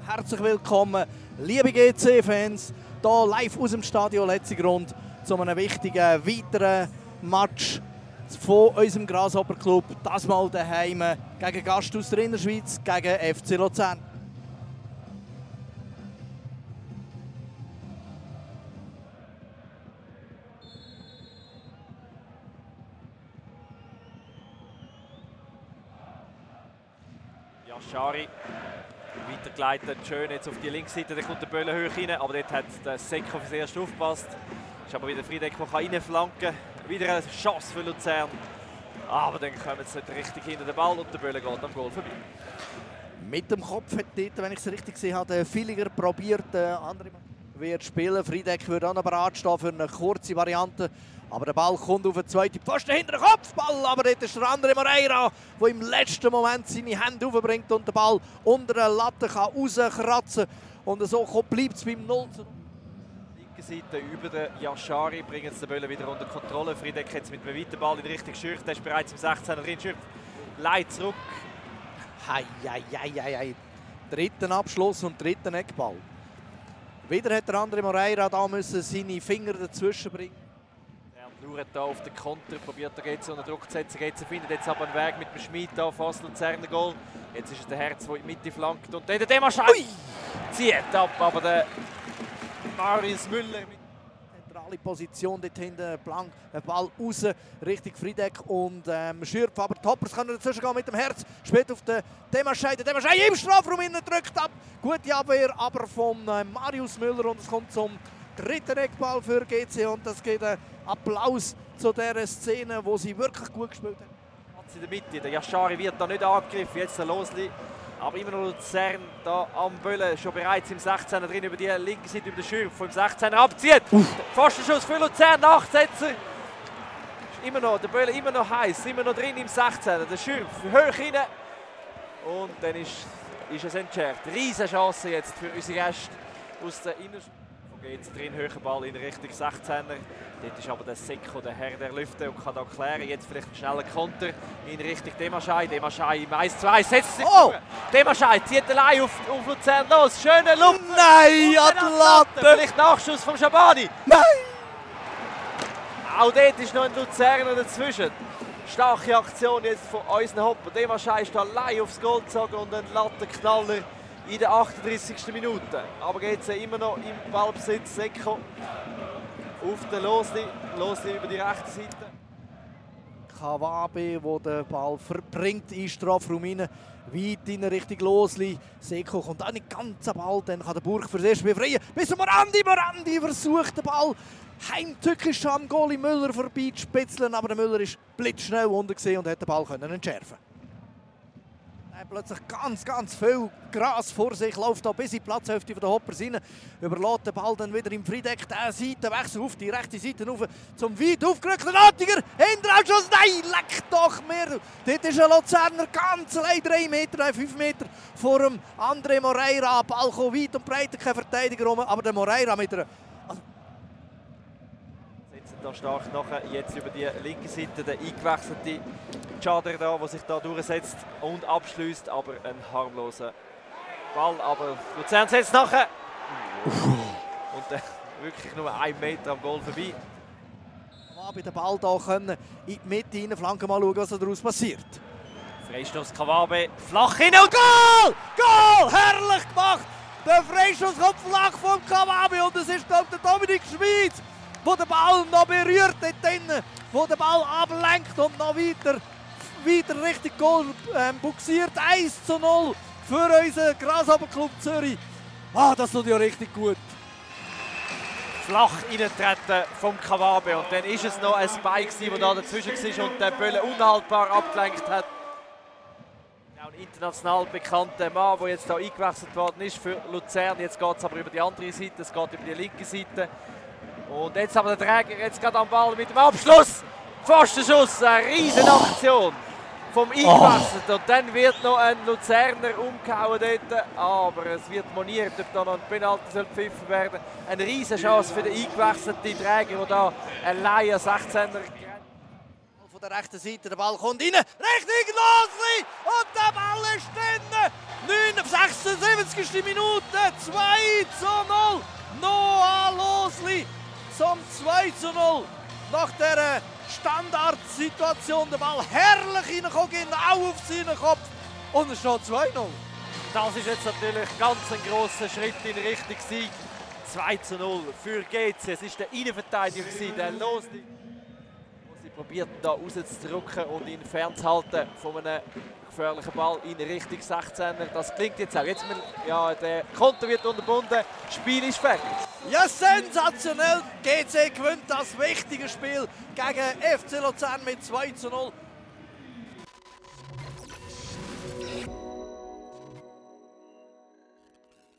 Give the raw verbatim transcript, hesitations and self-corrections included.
Herzlich willkommen, liebe G C-Fans, hier live aus dem Stadion Letzigrund zu einem wichtigen weiteren Match von unserem Grasshopper-Club. Das mal daheim gegen Gast aus der Innerschweiz, gegen F C Luzern. Schari weitergeleitet, schön jetzt auf die linke Seite, da kommt der Böller hoch rein, aber dort hat der Seko fürs Erste aufgepasst. Ist aber wieder Friedeck, der reinflanken kann. Wieder eine Chance für Luzern. Aber dann kommen sie nicht richtig hinter den Ball und der Böller geht am Goal vorbei. Mit dem Kopf hat dort, wenn ich es richtig gesehen habe, Villiger probiert, der andere wird spielen. Friedeck würde auch noch bereit stehen für eine kurze Variante. Aber der Ball kommt auf den zweiten Pfosten hinter den Kopfball. Aber dort ist der André Moreira, der im letzten Moment seine Hände aufbringt und den Ball unter der Latte kann rauskratzen kann. Und so bleibt es beim null zu null. Linke Seite über den Yashari bringen den Böller wieder unter Kontrolle. Friedeck jetzt mit einem weiten Ball in Richtung Schürch. Der ist bereits im sechzehner drin. Schürch leitet zurück. Hei, hei, hei, hei, hei. Dritten Abschluss und dritten Eckball. Wieder hat der André Moreira da müssen seine Finger dazwischen bringen. Schaut hier auf den Konter, probiert er jetzt unter Druck zu setzen. Jetzt findet jetzt aber einen Weg mit dem Schmid da, fast Luzerner Goal. Jetzt ist es der Herz, der in die Mitte flankt. Und dann der Demaschei zieht ab, aber der Marius Müller. Zentrale Position dort hinten, blank, der Ball raus, Richtung Friedeck und ähm, Schürpf. Aber die Hoppers können dazwischen gehen mit dem Herz. Spielt auf den Demaschei. Der Demaschei im Strafraum innen drückt ab. Gute Abwehr aber von äh, Marius Müller und es kommt zum dritten Eckball für G C und das geht ein Applaus zu dieser Szene, wo sie wirklich gut gespielt haben. In der Mitte, der Yashari wird da nicht angegriffen, jetzt der Losli, aber immer noch Luzern da am Böllen, schon bereits im sechzehner drin, über die linke Seite, über den Schürf, vom sechzehner abzieht. Pfostenschuss für Luzern, Nachsetzer. Immer noch, der Böllen immer noch heiß, immer noch drin im sechzehner, der Schürf hoch rein und dann ist, ist es entschärft. Riesige Chance jetzt für unsere Gäste aus der Innenstadt. Jetzt drin, höherer Ball in Richtung sechzehner. Dort ist aber der Seko, der Herr der Lüfte und kann da klären. Jetzt vielleicht einen schnellen Konter in Richtung Demaschei. Demaschei im eins zu eins setzt sich. Oh! Demaschei zieht allein auf, auf Luzern los. Schöne Luft. Nein, an die Latte! Vielleicht Nachschuss vom Schabani. Nein! Auch dort ist noch ein Luzerner dazwischen. Starke Aktion jetzt von unseren Hopper. Demaschei ist allein aufs Goal gezogen und ein Lattenknaller in der achtunddreißigsten Minute. Aber geht es immer noch im Ballbesitz. Seko auf den Losli. Losli über die rechte Seite. Kawabe, der den Ball verbringt in den Strafraum rein. Weit in Richtung Losli. Seko kommt auch nicht ganz am Ball. Dann kann der Burg für das erste befreien. Bis zum Morandi. Morandi versucht den Ball heimtückisch am Goalie Müller vorbei zu spitzeln. Aber der Müller ist blitzschnell unten und hat den Ball können entschärfen. Plötzlich ganz, ganz viel Gras vor sich, läuft da bis in die Platzhälfte der Hoppers rein, überlässt den Ball dann wieder im Friedeck, der Seitenwechsel auf die rechte Seite rauf, zum weit aufgerückten Attinger, Hinterausschuss, nein, leck doch mehr! Dort ist ein Luzerner ganz allein, drei Meter, nein, fünf Meter vor dem André Moreira, Ball kommt weit und breit, kein Verteidiger rum, aber der Moreira mit einer... Da stark nachher jetzt über die linke Seite der eingewechselte Chader da, der sich da durchsetzt und abschließt, aber ein harmloser Ball. Aber Luzern setzt nachher und äh, wirklich nur ein Meter am Goal vorbei. Bei den Ball da können in die Mitte rein, Flanke mal schauen, was daraus passiert. Freistoß Kawabe, flach hin und Goal! Goal! Herrlich gemacht! Der Freistoß kommt flach vom Kawabe und es ist, glaube ich, der Dominik Schmid, wo der Ball noch berührt dort drinnen, wo der Ball ablenkt und noch weiter, weiter Richtung Goal ähm, buxiert. eins zu null für unseren Grasshopper-Club Zürich. Ah, das tut ja richtig gut. Flach reintreten vom Kawabe und dann ist es noch ein Spike, der da dazwischen war und der Böller unhaltbar abgelenkt hat. Ein international bekannter Mann, der jetzt hier eingewechselt worden ist für Luzern. Jetzt geht es aber über die andere Seite, es geht über die linke Seite. Und jetzt aber der Träger jetzt gerade am Ball mit dem Abschluss. Pfostenschuss, eine riesen Aktion vom Eingewechselten. Und dann wird noch ein Luzerner umgehauen dort. Aber es wird moniert, ob da noch ein Penalty gepfiffen werden. Eine riesen Chance für den eingewechselten Träger, der da allein an sechzehner von der rechten Seite, der Ball kommt rein, Richtung Losli und der Ball ist drin. neun, sechsundsiebzig neunzigste Minute, zwei zu null. Noah Losli zum zwei zu null. Nach dieser Standardsituation der Ball herrlich reingekommen, genau auf seinen Kopf. Und es steht zwei null. Das ist jetzt natürlich ganz ein grosser Schritt in Richtung Sieg. zwei zu null für G C. Es war der Innenverteidiger, der Losli. Sie probiert da rauszudrücken und ihn fernzuhalten von einem gefährlichen Ball in Richtung sechzehner. Das klingt jetzt auch. Jetzt, ja, der Konter wird unterbunden. Spiel ist fertig. Ja, sensationell. G C gewinnt das wichtige Spiel gegen F C Luzern mit zwei zu null.